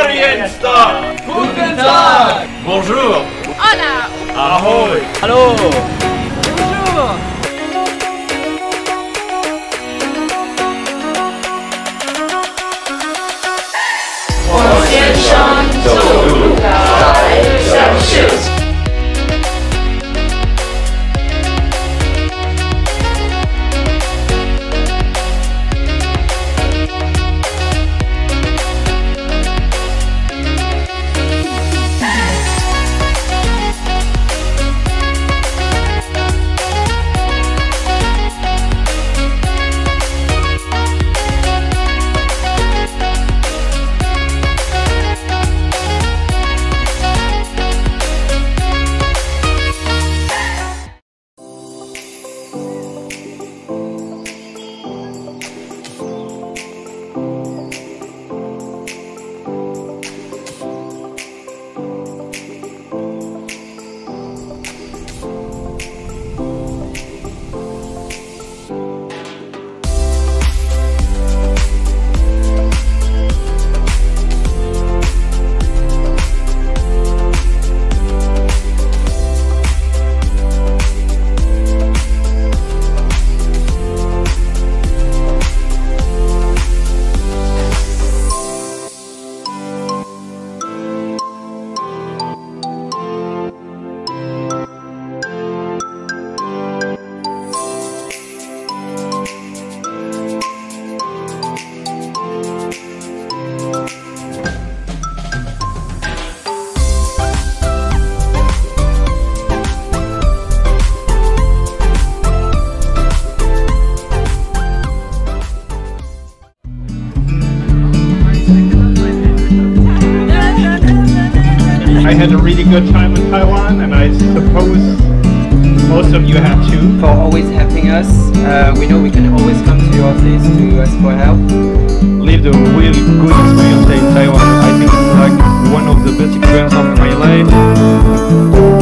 Orient Star! Guten Tag! Bonjour! Hola! Ahoy! Hello! Bonjour! I had a really good time in Taiwan, and I suppose most of you have too. For always helping us. We know we can always come to your office to ask for help. Lived a really good experience in Taiwan. I think it's like one of the best experiences of my life.